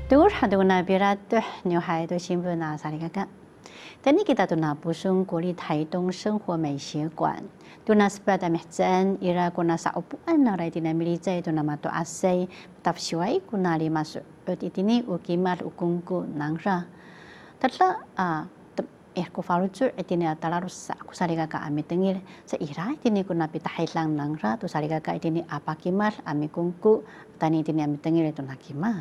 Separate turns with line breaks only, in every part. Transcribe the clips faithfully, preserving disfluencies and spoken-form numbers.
Tugur hadu na birat tuh new hai tuh新闻啊，萨利嘎嘎。但你给他都拿补充国立台东生活美学馆，都拿是把他们真伊拉国那啥不安那来的那米里在都拿嘛都阿塞，tapi siwai kuna li masuk. Berarti ini ukimat ukungku nangra. Tatla ah eh ko faru tu etini atala rusa ku saliga ka ami tengil sa ira etini kuna pitahailang nangra tu saliga ka etini apa kimal ami kungku tani etini ami tengil itu nakimal.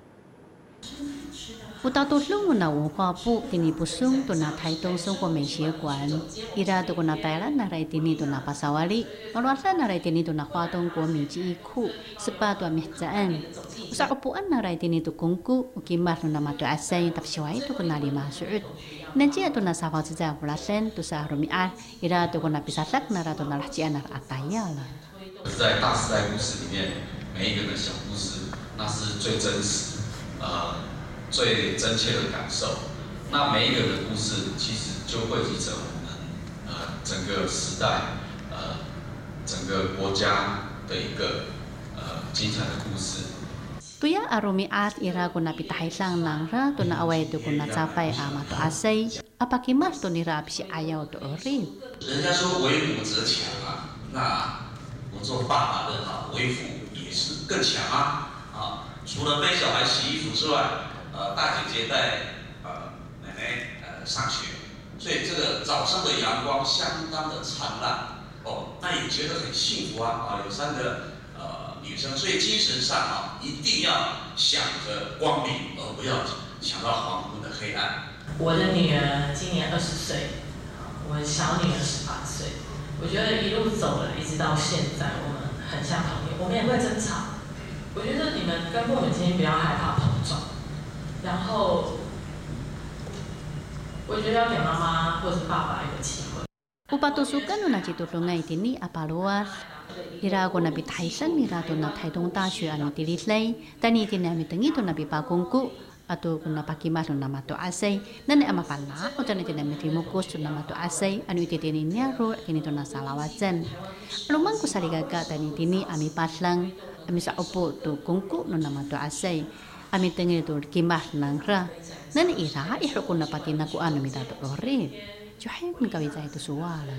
辅导都龙那文化部今年补充都拿台东生活美学馆，伊拉都那台湾那来今年都拿巴沙瓦里，马来西亚那来今年都拿华东国民记忆库，十八多米赞，usa upuan na ray din ito kungku, ukimar no na mato asay tap siway ito kuna lima suot. Nanti ito na sahabat saja bulasan tu sa rumiar, ira ito kuna pisatak na rato na lahcian na atayal.
在大时代故事里面，每一个人的小故事，那是最真实，呃，最真切的感受。那每一个人的故事，其实就汇集成我们呃整个时代，呃整个国家的一个呃精彩的故事。
Tuya arumi at ira kuna pitahay lang nang ra to na away to kuna sapay ama to asay apakimas to ni rap si ayaw to ori.
人家说为母则强啊，那我做爸爸的啊，为父也是更强啊啊！除了背小孩洗衣服之外，呃，大姐姐带呃奶奶呃上学，所以这个早上的阳光相当的灿烂哦，那也觉得很幸福啊啊！有三个。 女生，所以精神上啊，一定要想着光明，而不要想到黄昏的黑暗。
我的女儿今年二十岁，我小女儿十八岁。我觉得一路走来，一直到现在，我们很像朋友，我们也会争吵。我觉得你们跟父母亲不要害怕碰撞，然后我觉得要给妈妈或者爸爸一个机会。
Upatusukan no na chitulungay tini apaluwas. Ira ko na bitahaysan nira to na taitong tasyo ami tilislay. Tani tini ami tengi to na bipagungku. Ato kung napakimas no na mato asay. Nani amapala o tani tini ami rimukus to na mato asay. Ano iti tini niyaro kini to na salawatsan. Alumang ko saligaga tani tini ami paslang. Ami sa upo to kungku no na mato asay. Ami tengi to kimas nang ra. Nani ira ihro ko na pati na ko ano mi dato lori. Juhay kung kawin sa ito suwala.